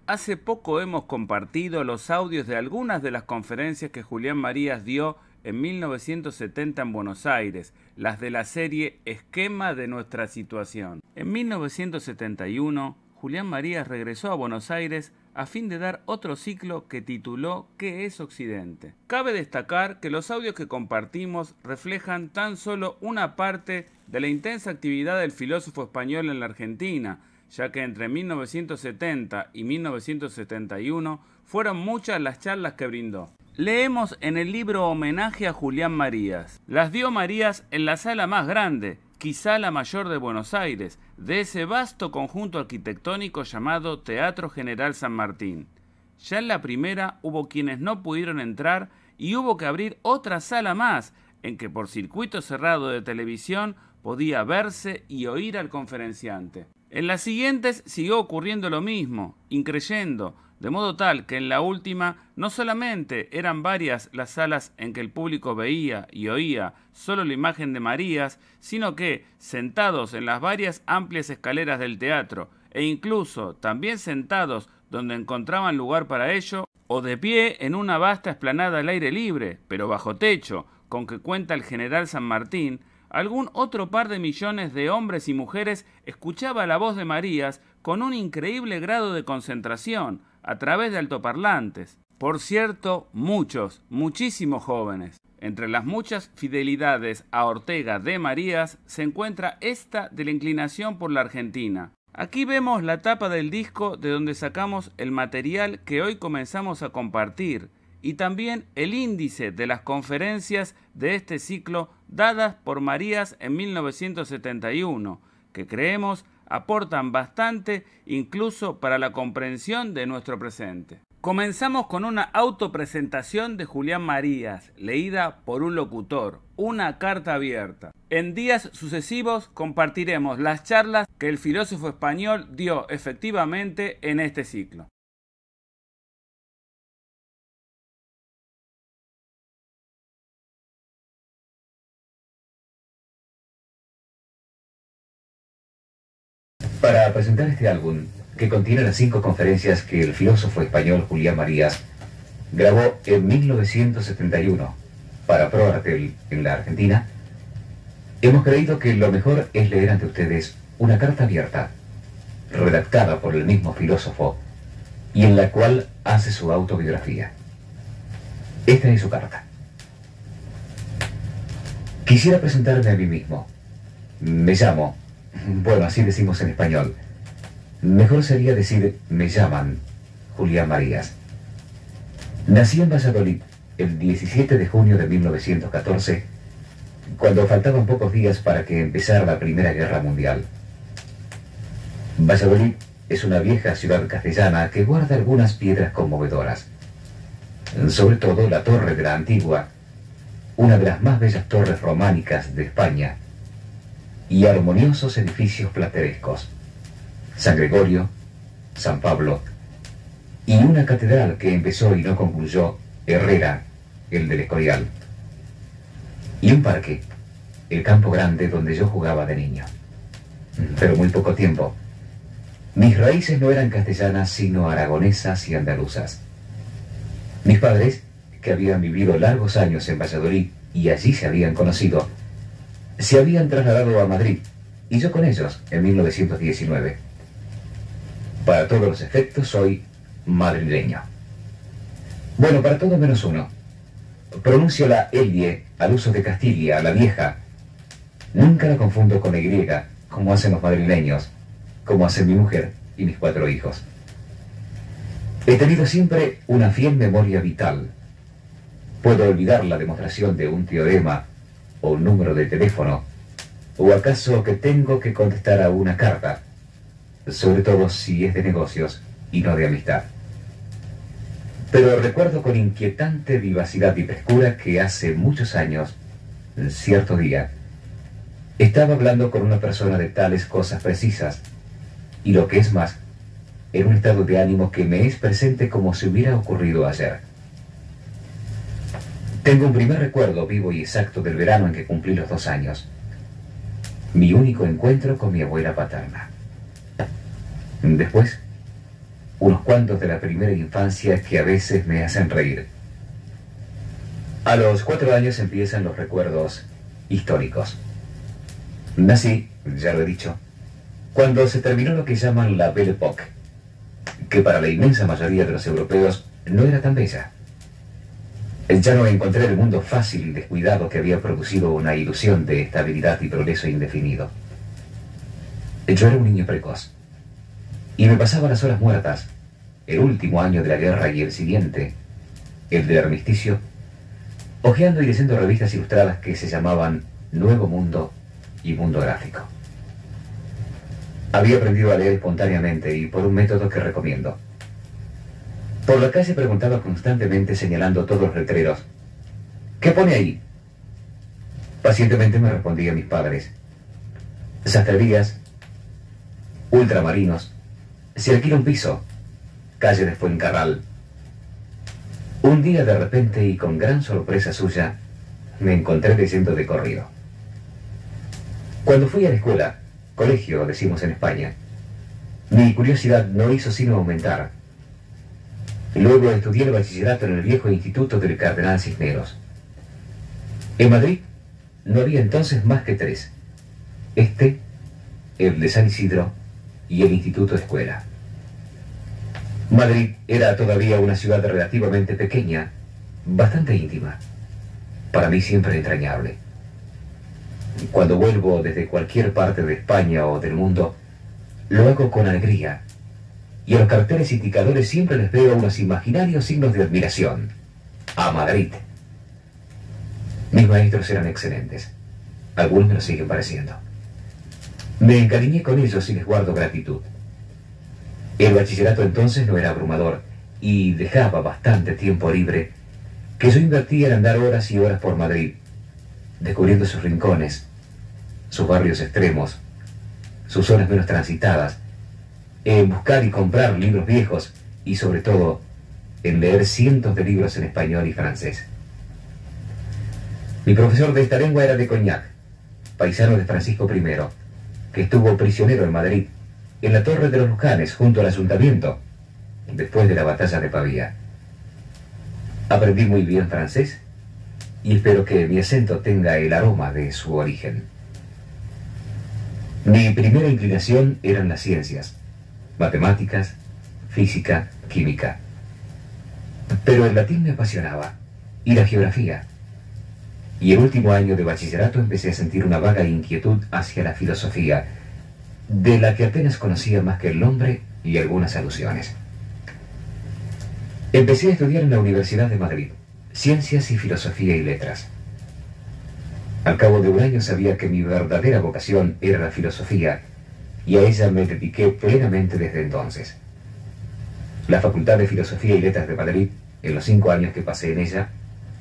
hace poco hemos compartido los audios de algunas de las conferencias que Julián Marías dio en 1970 en Buenos Aires, las de la serie Esquema de nuestra situación. En 1971, Julián Marías regresó a Buenos Aires a fin de dar otro ciclo que tituló ¿Qué es Occidente? Cabe destacar que los audios que compartimos reflejan tan solo una parte de la intensa actividad del filósofo español en la Argentina, ya que entre 1970 y 1971 fueron muchas las charlas que brindó. Leemos en el libro Homenaje a Julián Marías. Las dio Marías en la sala más grande, quizá la mayor de Buenos Aires, de ese vasto conjunto arquitectónico llamado Teatro General San Martín. Ya en la primera hubo quienes no pudieron entrar y hubo que abrir otra sala más, en que por circuito cerrado de televisión podía verse y oír al conferenciante. En las siguientes siguió ocurriendo lo mismo, increyendo, de modo tal que en la última no solamente eran varias las salas en que el público veía y oía solo la imagen de Marías, sino que, sentados en las varias amplias escaleras del teatro, e incluso también sentados donde encontraban lugar para ello, o de pie en una vasta explanada al aire libre, pero bajo techo, con que cuenta el General San Martín, algún otro par de millones de hombres y mujeres escuchaba la voz de Marías con un increíble grado de concentración, a través de altoparlantes. Por cierto, muchísimos jóvenes. Entre las muchas fidelidades a Ortega de Marías se encuentra esta de la inclinación por la Argentina. Aquí vemos la tapa del disco de donde sacamos el material que hoy comenzamos a compartir, y también el índice de las conferencias de este ciclo dadas por Marías en 1971, que creemos aportan bastante incluso para la comprensión de nuestro presente. Comenzamos con una autopresentación de Julián Marías, leída por un locutor, una carta abierta. En días sucesivos compartiremos las charlas que el filósofo español dio efectivamente en este ciclo. Para presentar este álbum, que contiene las 5 conferencias que el filósofo español Julián Marías grabó en 1971 para ProArtel en la Argentina, hemos creído que lo mejor es leer ante ustedes una carta abierta, redactada por el mismo filósofo y en la cual hace su autobiografía. Esta es su carta. Quisiera presentarme a mí mismo. Me llamo... Bueno, así decimos en español. Mejor sería decir, me llaman Julián Marías. Nací en Valladolid el 17 de junio de 1914, cuando faltaban pocos días para que empezara la Primera Guerra Mundial. Valladolid es una vieja ciudad castellana que guarda algunas piedras conmovedoras. Sobre todo la Torre de la Antigua, una de las más bellas torres románicas de España, y armoniosos edificios platerescos, San Gregorio, San Pablo, y una catedral que empezó y no concluyó Herrera, el del Escorial, y un parque, el Campo Grande, donde yo jugaba de niño. Pero muy poco tiempo. Mis raíces no eran castellanas, sino aragonesas y andaluzas. Mis padres, que habían vivido largos años en Valladolid y allí se habían conocido, se habían trasladado a Madrid, y yo con ellos, en 1919. Para todos los efectos soy madrileño. Bueno, para todo menos uno. Pronuncio la L al uso de Castilla, la vieja. Nunca la confundo con la Y, como hacen los madrileños, como hacen mi mujer y mis 4 hijos. He tenido siempre una fiel memoria vital. Puedo olvidar la demostración de un teorema o un número de teléfono, o acaso que tengo que contestar a una carta, sobre todo si es de negocios y no de amistad. Pero recuerdo con inquietante vivacidad y frescura que hace muchos años, cierto día, estaba hablando con una persona de tales cosas precisas, y lo que es más, en un estado de ánimo que me es presente como si hubiera ocurrido ayer. Tengo un primer recuerdo vivo y exacto del verano en que cumplí los 2 años. Mi único encuentro con mi abuela paterna. Después, unos cuantos de la primera infancia que a veces me hacen reír. A los 4 años empiezan los recuerdos históricos. Nací, ya lo he dicho, cuando se terminó lo que llaman la Belle Époque, que para la inmensa mayoría de los europeos no era tan bella. Ya no encontré el mundo fácil y descuidado que había producido una ilusión de estabilidad y progreso indefinido. Yo era un niño precoz, y me pasaba las horas muertas, el último año de la guerra y el siguiente, el del armisticio, hojeando y leyendo revistas ilustradas que se llamaban Nuevo Mundo y Mundo Gráfico. Había aprendido a leer espontáneamente y por un método que recomiendo. Por la calle preguntaba constantemente señalando todos los letreros: ¿qué pone ahí? Pacientemente me respondían mis padres: sastrerías, ultramarinos, se alquila un piso, calle de Fuencarral. Un día de repente y con gran sorpresa suya, me encontré leyendo de corrido. Cuando fui a la escuela, colegio decimos en España, mi curiosidad no hizo sino aumentar. Luego estudié el bachillerato en el viejo instituto del Cardenal Cisneros. En Madrid no había entonces más que 3. El de San Isidro y el Instituto Escuela. Madrid era todavía una ciudad relativamente pequeña, bastante íntima, para mí siempre entrañable. Cuando vuelvo desde cualquier parte de España o del mundo, lo hago con alegría, y a los carteles indicadores siempre les veo unos imaginarios signos de admiración. A Madrid. Mis maestros eran excelentes, algunos me lo siguen pareciendo. Me encariñé con ellos y les guardo gratitud. El bachillerato entonces no era abrumador y dejaba bastante tiempo libre que yo invertía en andar horas y horas por Madrid, descubriendo sus rincones, sus barrios extremos, sus zonas menos transitadas, en buscar y comprar libros viejos y sobre todo en leer cientos de libros en español y francés. Mi profesor de esta lengua era de Cognac, paisano de Francisco I, que estuvo prisionero en Madrid, en la Torre de los Lucanes, junto al ayuntamiento, después de la batalla de Pavía. Aprendí muy bien francés y espero que mi acento tenga el aroma de su origen. Mi primera inclinación eran las ciencias, matemáticas, física, química. Pero el latín me apasionaba, y la geografía. Y el último año de bachillerato empecé a sentir una vaga inquietud hacia la filosofía, de la que apenas conocía más que el nombre y algunas alusiones. Empecé a estudiar en la Universidad de Madrid, Ciencias y Filosofía y Letras. Al cabo de un año sabía que mi verdadera vocación era la filosofía, y a ella me dediqué plenamente desde entonces. La Facultad de Filosofía y Letras de Madrid, en los 5 años que pasé en ella,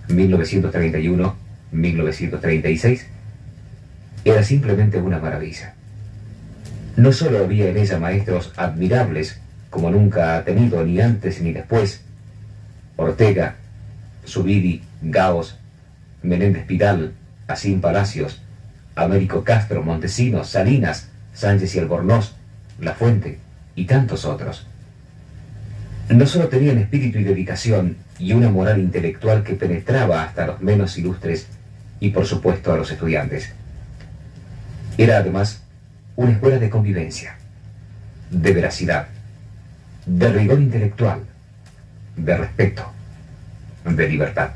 1931-1936, era simplemente una maravilla. No solo había en ella maestros admirables, como nunca ha tenido ni antes ni después, Ortega, Zubiri, Gauss, Menéndez Pidal, Asín Palacios, Américo Castro, Montesinos, Salinas, Sánchez y Albornoz, La Fuente y tantos otros. No solo tenían espíritu y dedicación y una moral intelectual que penetraba hasta los menos ilustres y por supuesto a los estudiantes. Era además una escuela de convivencia, de veracidad, de rigor intelectual, de respeto, de libertad.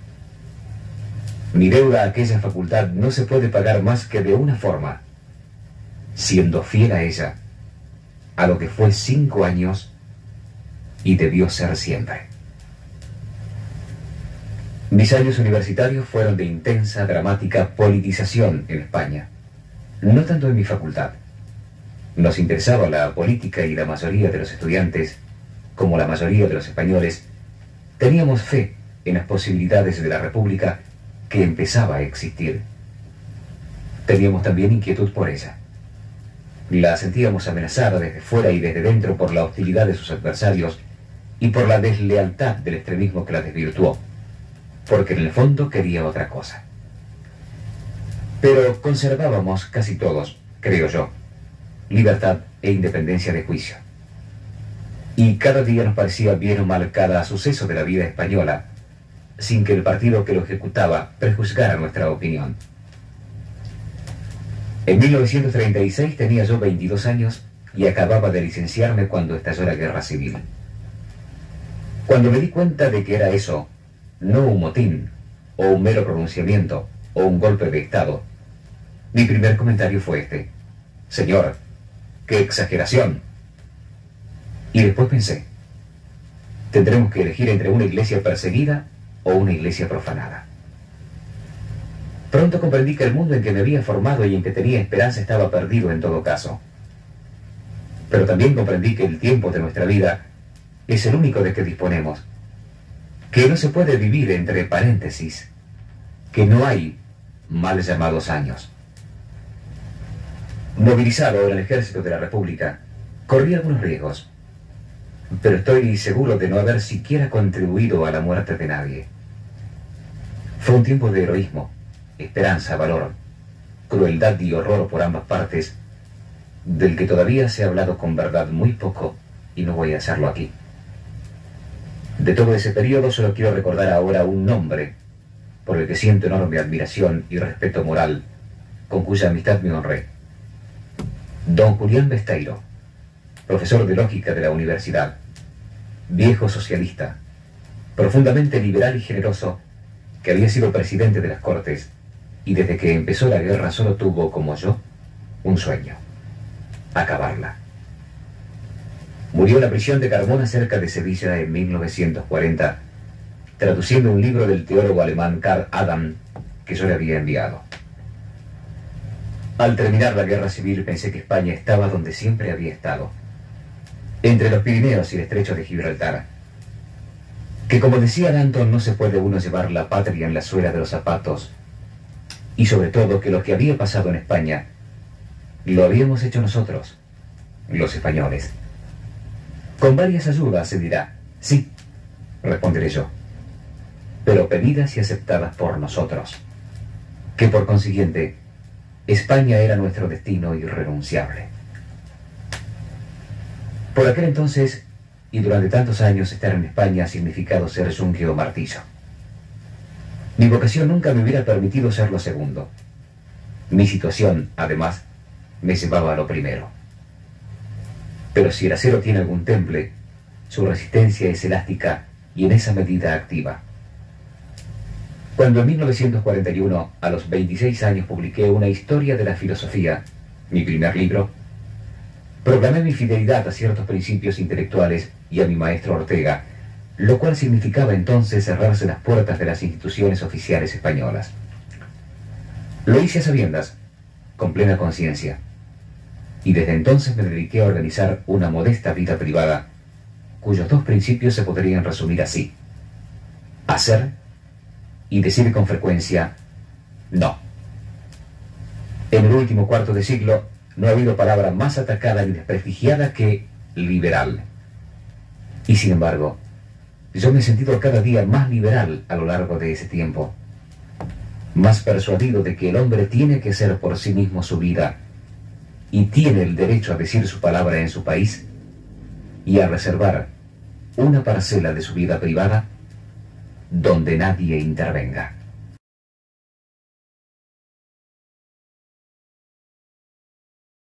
Mi deuda a aquella facultad no se puede pagar más que de una forma: siendo fiel a ella, a lo que fue 5 años y debió ser siempre. Mis años universitarios fueron de intensa, dramática politización en España, no tanto en mi facultad. Nos interesaba la política y la mayoría de los estudiantes, como la mayoría de los españoles, teníamos fe en las posibilidades de la República que empezaba a existir. Teníamos también inquietud por ella. La sentíamos amenazada desde fuera y desde dentro por la hostilidad de sus adversarios y por la deslealtad del extremismo que la desvirtuó, porque en el fondo quería otra cosa. Pero conservábamos casi todos, creo yo, libertad e independencia de juicio. y cada día nos parecía bien o mal cada suceso de la vida española, sin que el partido que lo ejecutaba prejuzgara nuestra opinión. En 1936 tenía yo 22 años y acababa de licenciarme cuando estalló la guerra civil. Cuando me di cuenta de que era eso, no un motín, o un mero pronunciamiento, o un golpe de Estado, mi primer comentario fue este: señor, ¡qué exageración! Y después pensé, tendremos que elegir entre una iglesia perseguida o una iglesia profanada. Pronto comprendí que el mundo en que me había formado y en que tenía esperanza estaba perdido en todo caso. Pero también comprendí que el tiempo de nuestra vida es el único de que disponemos, que no se puede vivir entre paréntesis, que no hay mal llamados años. Movilizado en el ejército de la República, corrí algunos riesgos, pero estoy seguro de no haber siquiera contribuido a la muerte de nadie. Fue un tiempo de heroísmo, esperanza, valor, crueldad y horror por ambas partes, del que todavía se ha hablado con verdad muy poco, y no voy a hacerlo aquí. De todo ese periodo solo quiero recordar ahora un nombre, por el que siento enorme admiración y respeto moral, con cuya amistad me honré. Don Julián Besteiro, profesor de lógica de la universidad, viejo socialista, profundamente liberal y generoso, que había sido presidente de las Cortes y desde que empezó la guerra solo tuvo, como yo, un sueño: acabarla. Murió en la prisión de Carmona cerca de Sevilla en 1940, traduciendo un libro del teólogo alemán Karl Adam que yo le había enviado. Al terminar la guerra civil pensé que España estaba donde siempre había estado, entre los Pirineos y el estrecho de Gibraltar, que, como decía Danton, no se puede uno llevar la patria en la suela de los zapatos, y sobre todo que lo que había pasado en España lo habíamos hecho nosotros, los españoles. Con varias ayudas, se dirá. Sí, responderé yo, pero pedidas y aceptadas por nosotros, que por consiguiente España era nuestro destino irrenunciable. Por aquel entonces, y durante tantos años, estar en España ha significado ser yunque o martillo. Mi vocación nunca me hubiera permitido ser lo segundo. Mi situación, además, me llevaba a lo primero. Pero si el acero tiene algún temple, su resistencia es elástica y en esa medida activa. Cuando en 1941, a los 26 años, publiqué Una historia de la filosofía, mi primer libro, proclamé mi fidelidad a ciertos principios intelectuales y a mi maestro Ortega, lo cual significaba entonces cerrarse las puertas de las instituciones oficiales españolas. Lo hice a sabiendas, con plena conciencia, y desde entonces me dediqué a organizar una modesta vida privada, cuyos dos principios se podrían resumir así: hacer y decir con frecuencia no. En el último cuarto de siglo no ha habido palabra más atacada ni desprestigiada que liberal. Y sin embargo, yo me he sentido cada día más liberal a lo largo de ese tiempo, más persuadido de que el hombre tiene que hacer por sí mismo su vida y tiene el derecho a decir su palabra en su país y a reservar una parcela de su vida privada donde nadie intervenga.